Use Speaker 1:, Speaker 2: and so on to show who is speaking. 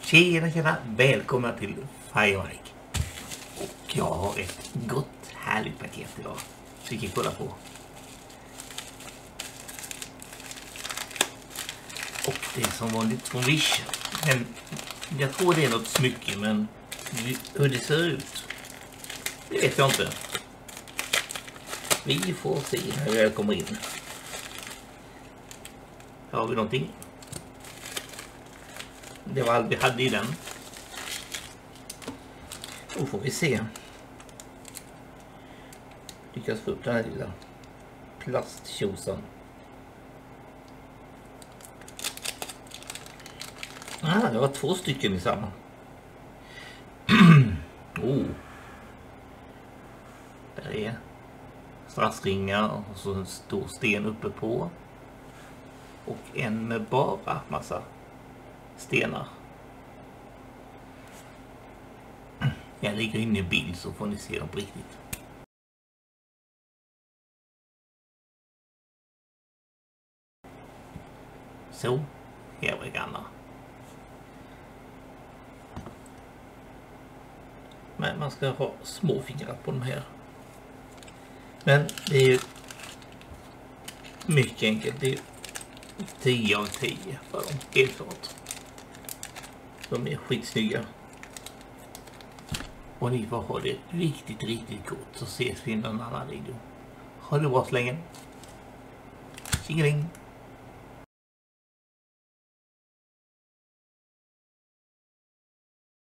Speaker 1: Tjena, välkomna till Firemike. Och jag har ett gott, härligt paket idag. Så vi kan kolla på. Och det är som vanligt från Wish. Men jag tror det är något smycke, men hur det ser ut, det vet jag inte. Vi får se när jag kommer in. Här har vi någonting. Det var allt vi hade i den. Då får vi se. Lyckas få upp den här lilla plasttjosan. Det var 2 stycken i samma. Där är strassringar och så en stor sten uppe på. Och en med bara massa stenar. Jag lägger in en bild så får ni se dem på riktigt. Så, här var grannar. Men man ska ha små fingrar på de här. Men det är ju mycket enkelt. Det är 10 av 10 för dem, helt klart. De är skitsnygga. Och ni får ha det riktigt gott, så ses vi i en annan video. Ha det bra så länge. Tjingeling!